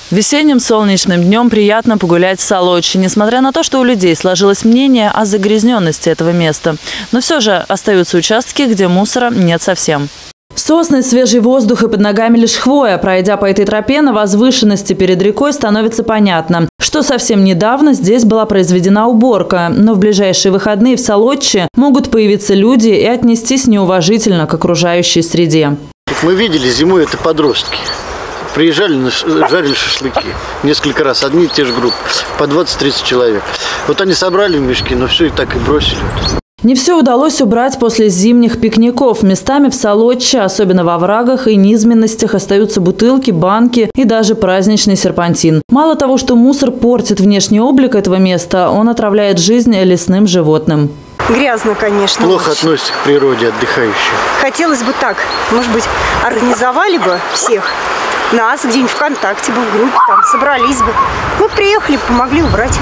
Весенним солнечным днем приятно погулять в Солочи, несмотря на то, что у людей сложилось мнение о загрязненности этого места. Но все же остаются участки, где мусора нет совсем. Сосны, свежий воздух и под ногами лишь хвоя. Пройдя по этой тропе на возвышенности перед рекой, становится понятно, что совсем недавно здесь была произведена уборка. Но в ближайшие выходные в Солочи могут появиться люди и отнестись неуважительно к окружающей среде. Мы видели зимой, это подростки. Приезжали, жарили шашлыки. Несколько раз, одни и те же группы, по 20-30 человек. Вот они собрали мешки, но все и так и бросили. Не все удалось убрать после зимних пикников. Местами в Солочи, особенно во оврагах и низменностях, остаются бутылки, банки и даже праздничный серпантин. Мало того, что мусор портит внешний облик этого места, он отравляет жизнь лесным животным. Грязно, конечно. Плохо относится к природе отдыхающих. Хотелось бы так, может быть, организовали бы всех нас где-нибудь ВКонтакте бы, в группе, там, собрались бы. Мы приехали, помогли убрать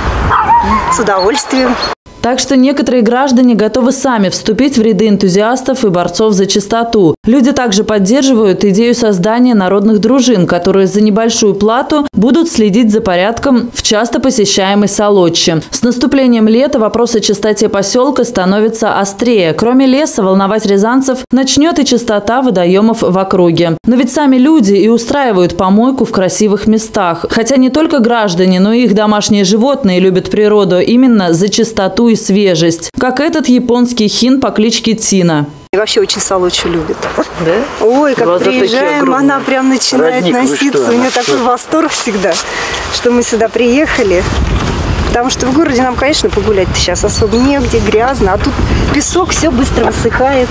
с удовольствием. Так что некоторые граждане готовы сами вступить в ряды энтузиастов и борцов за чистоту. Люди также поддерживают идею создания народных дружин, которые за небольшую плату будут следить за порядком в часто посещаемой Солочи. С наступлением лета вопрос о чистоте поселка становится острее. Кроме леса, волновать рязанцев начнет и чистота водоемов в округе. Но ведь сами люди и устраивают помойку в красивых местах. Хотя не только граждане, но и их домашние животные любят природу именно за чистоту и свежесть, как этот японский хин по кличке Тина. И вообще очень Солочи любит. Да? Ой, как приезжаем, она прям начинает Родник, носиться. У нее такой восторг всегда, что мы сюда приехали. Потому что в городе нам, конечно, погулять-то сейчас особо негде, грязно. А тут песок, все быстро высыхает.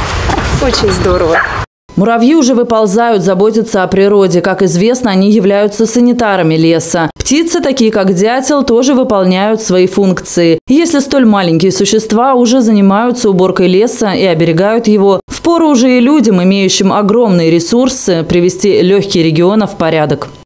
Очень здорово. Муравьи уже выползают, заботятся о природе. Как известно, они являются санитарами леса. Птицы, такие как дятел, тоже выполняют свои функции. Если столь маленькие существа уже занимаются уборкой леса и оберегают его, впору уже и людям, имеющим огромные ресурсы, привести легкие регионы в порядок.